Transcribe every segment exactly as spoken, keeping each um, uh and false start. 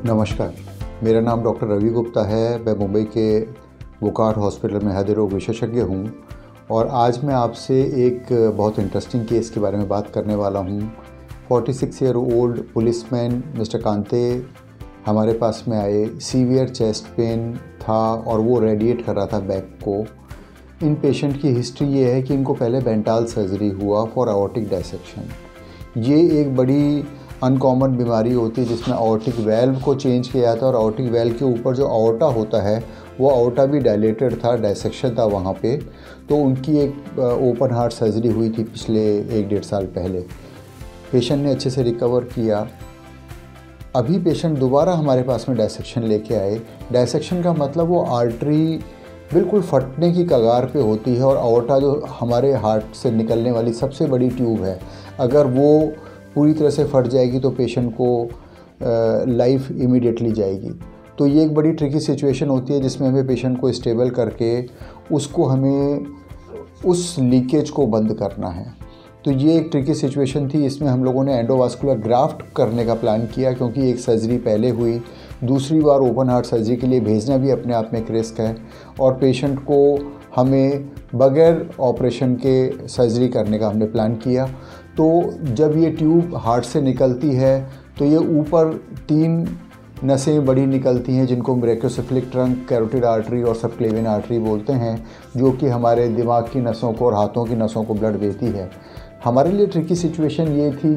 नमस्कार, मेरा नाम डॉक्टर रवि गुप्ता है। मैं मुंबई के वोकार्ड हॉस्पिटल में हृदय रोग विशेषज्ञ हूँ और आज मैं आपसे एक बहुत इंटरेस्टिंग केस के बारे में बात करने वाला हूँ। छियालीस year old policeman mister Kante हमारे पास में आए। सीवियर चेस्ट पेन था और वो रेडिएट कर रहा था बैक को। इन पेशेंट की हिस्ट्री ये है कि इनको पहले बेंटाल सर्जरी हुआ फॉर आयोर्टिक डायसेक्शन। ये एक बड़ी अनकॉमन बीमारी होती है जिसमें आयोर्टिक वेल्व को चेंज किया जाता है और आयोर्टिक वेल्व के ऊपर जो आयोर्टा होता है वो आयोर्टा भी डायलेटेड था, डायसेक्शन था वहाँ पे। तो उनकी एक ओपन हार्ट सर्जरी हुई थी पिछले एक डेढ़ साल पहले। पेशेंट ने अच्छे से रिकवर किया। अभी पेशेंट दोबारा हमारे पास में डायसेक्शन लेके आए। डायसेक्शन का मतलब वो आर्टरी बिल्कुल फटने की कगार पे होती है और आयोर्टा जो हमारे हार्ट से निकलने वाली सबसे बड़ी ट्यूब है, अगर वो पूरी तरह से फट जाएगी तो पेशेंट को लाइफ इमीडिएटली जाएगी। तो ये एक बड़ी ट्रिकी सिचुएशन होती है जिसमें हमें पेशेंट को स्टेबल करके उसको हमें उस लीकेज को बंद करना है। तो ये एक ट्रिकी सिचुएशन थी। इसमें हम लोगों ने एंडोवास्कुलर ग्राफ्ट करने का प्लान किया क्योंकि एक सर्जरी पहले हुई, दूसरी बार ओपन हार्ट सर्जरी के लिए भेजना भी अपने आप में एक रिस्क है और पेशेंट को हमें बगैर ऑपरेशन के सर्जरी करने का हमने प्लान किया। तो जब ये ट्यूब हार्ट से निकलती है तो ये ऊपर तीन नसें बड़ी निकलती हैं जिनको ब्रैकियोसेफेलिक ट्रंक, कैरोटिड आर्टरी और सबक्लेवियन आर्टरी बोलते हैं, जो कि हमारे दिमाग की नसों को और हाथों की नसों को ब्लड देती है। हमारे लिए ट्रिकी सिचुएशन ये थी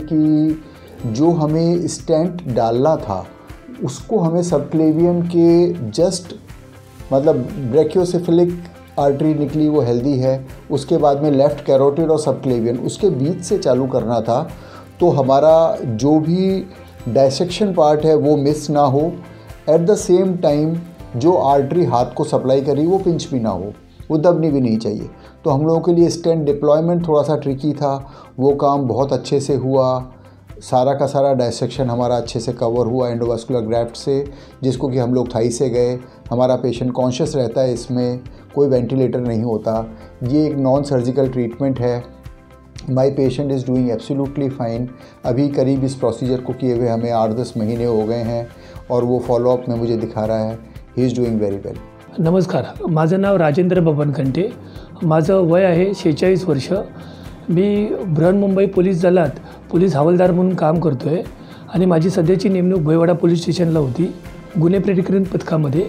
कि जो हमें स्टेंट डालना था उसको हमें सबक्लेवियन के जस्ट मतलब ब्रैकियोसेफेलिक आर्टरी निकली, वो हेल्दी है, उसके बाद में लेफ़्ट कैरोटिड और सबक्लेवियन उसके बीच से चालू करना था। तो हमारा जो भी डायसेक्शन पार्ट है वो मिस ना हो, एट द सेम टाइम जो आर्टरी हाथ को सप्लाई करी वो पिंच भी ना हो, वो दबनी भी नहीं चाहिए। तो हम लोगों के लिए स्टेंट डिप्लॉयमेंट थोड़ा सा ट्रिकी था। वो काम बहुत अच्छे से हुआ। सारा का सारा डायसेक्शन हमारा अच्छे से कवर हुआ एंडोवास्कुलर ग्राफ्ट से, जिसको कि हम लोग थाई से गए। हमारा पेशेंट कॉन्शियस रहता है, इसमें कोई वेंटिलेटर नहीं होता। ये एक नॉन सर्जिकल ट्रीटमेंट है। My patient is doing absolutely fine. अभी करीब इस प्रोसीजर को किए हुए हमें आठ दस महीने हो गए हैं और वो फॉलोअप में मुझे दिखा रहा है। He is doing very well. नमस्कार, माझं नाव राजेंद्र बबन कंटे. माझं वय आहे शेहेचाळीस वर्ष. मी बृहन्मुंबई पोलीस दलात पोलीस हवालदार म्हणून काम करतो आहे आणि माझी सध्याची नेमणूक भोयवाडा पोलीस स्टेशनला होती गुन्हे प्रतिक्रियन पथकामध्ये.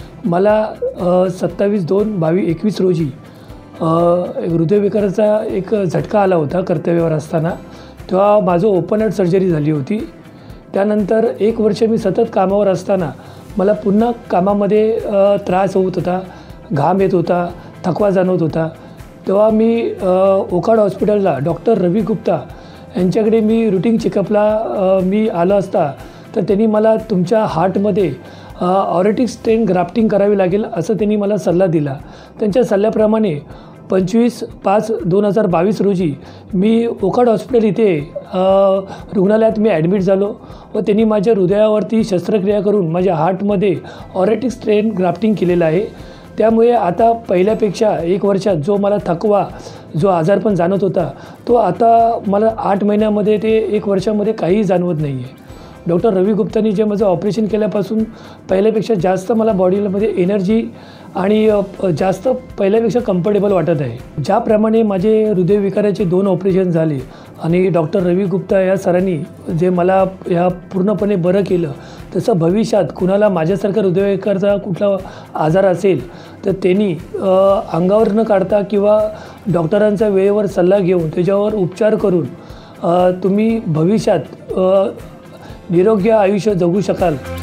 मला सत्तावीस दोन बावीस एकवीस रोजी हृदयविकाराचा एक झटका आला होता कर्तव्यावर असताना. तेव्हा माझं ओपन हार्ट सर्जरी झाली होती. त्यानंतर एक वर्ष मी सतत कामावर असताना मला पुन्हा कामामध्ये त्रास होत होता, घाम येत होता, थकवा जाणवत होता. तेव्हा मी वोकार्ड हॉस्पिटलला डॉक्टर रवि गुप्ता यांच्याकडे मी रुटीन चेकअपला मी आलो असता तर त्यांनी मला तुमच्या हार्टमध्ये आयोर्टिक स्टेंट ग्राफ्टिंग करावी लागेल असं त्यांनी मला सल्ला दिला. त्यांच्या सल्ल्याप्रमाणे पंचवीस पाच दोन हजार बावीस रोजी मी वोकार्ड हॉस्पिटल इथे रुग्णालयात मी ॲडमिट झालो व त्यांनी माझ्या हृदयावरती शस्त्रक्रिया करून माझ्या हार्टमध्ये आयोर्टिक स्टेंट ग्राफ्टिंग केलेलं आहे. त्यामुळे आता पहिल्यापेक्षा एक वर्षात जो मला थकवा, जो आजारपण जाणवत होता तो आता मला आठ महिन्यामध्ये ते एक वर्षामध्ये काहीही जाणवत नाही आहे. डॉक्टर रवि गुप्तांनी जे माझं ऑपरेशन केल्यापासून पहिल्यापेक्षा जास्त मला बॉडीमध्ये एनर्जी आणि जास्त पहिल्यापेक्षा कम्फर्टेबल वाटत आहे. ज्याप्रमाणे माझे हृदयविकाराचे दोन ऑपरेशन झाले आणि डॉक्टर रवि गुप्ता या सरांनी जे मला या पूर्णपणे बरं केलं, तसं भविष्यात कुणाला माझ्यासारखा हृदयविकाराचा कुठला आजार असेल तर त्यांनी अंगावर न काढता किंवा डॉक्टरांचा वेळेवर सल्ला घेऊन त्याच्यावर उपचार करून तुम्ही भविष्यात निरोगी आयुष्य जगू शकाल.